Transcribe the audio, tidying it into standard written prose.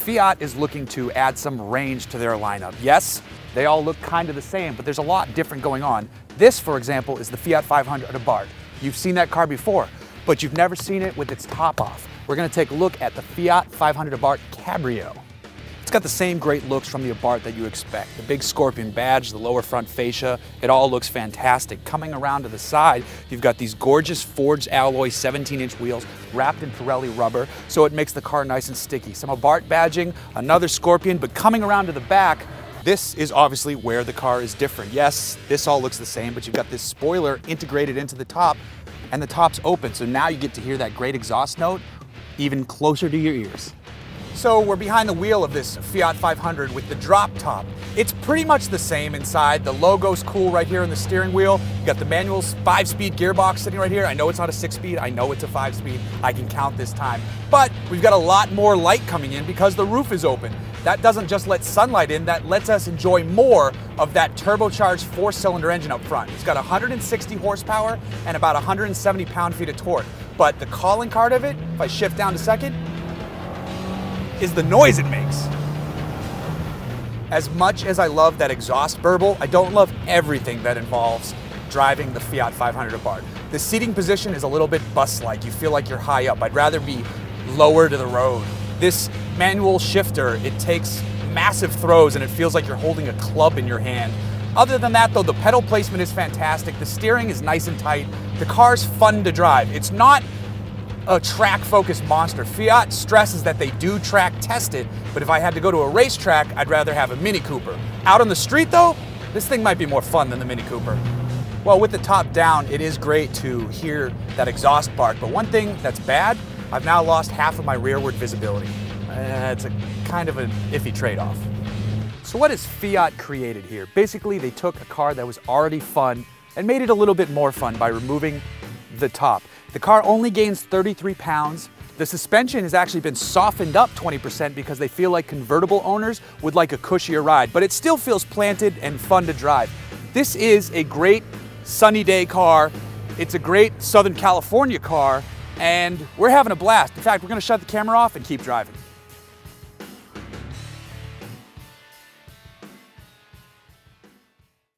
Fiat is looking to add some range to their lineup. Yes, they all look kind of the same, but there's a lot different going on. This, for example, is the Fiat 500 Abarth. You've seen that car before, but you've never seen it with its top off. We're gonna take a look at the Fiat 500 Abarth Cabrio. It's got the same great looks from the Abarth that you expect. The big scorpion badge, the lower front fascia, it all looks fantastic. Coming around to the side, you've got these gorgeous forged alloy 17-inch wheels wrapped in Pirelli rubber, so it makes the car nice and sticky. Some Abarth badging, another scorpion, but coming around to the back, this is obviously where the car is different. Yes, this all looks the same, but you've got this spoiler integrated into the top, and the top's open, so now you get to hear that great exhaust note even closer to your ears. So we're behind the wheel of this Fiat 500 with the drop top. It's pretty much the same inside. The logo's cool right here in the steering wheel. You got the manual 5-speed gearbox sitting right here. I know it's not a 6-speed, I know it's a 5-speed. I can count this time. But we've got a lot more light coming in because the roof is open. That doesn't just let sunlight in, that lets us enjoy more of that turbocharged 4-cylinder engine up front. It's got 160 horsepower and about 170 pound-feet of torque. But the calling card of it, if I shift down to second, is the noise it makes. As much as I love that exhaust burble, I don't love everything that involves driving the Fiat 500 Abarth. The seating position is a little bit bus-like. You feel like you're high up. I'd rather be lower to the road. This manual shifter, it takes massive throws and it feels like you're holding a club in your hand. Other than that though, the pedal placement is fantastic. The steering is nice and tight. The car's fun to drive. It's not a track-focused monster. Fiat stresses that they do track test it, but if I had to go to a racetrack, I'd rather have a Mini Cooper. Out on the street though, this thing might be more fun than the Mini Cooper. Well, with the top down, it is great to hear that exhaust bark, but one thing that's bad, I've now lost half of my rearward visibility. It's a kind of an iffy trade-off. So what has Fiat created here? Basically, they took a car that was already fun and made it a little bit more fun by removing the top. The car only gains 33 pounds. The suspension has actually been softened up 20% because they feel like convertible owners would like a cushier ride, but it still feels planted and fun to drive. This is a great sunny day car. It's a great Southern California car, and we're having a blast. In fact, we're gonna shut the camera off and keep driving.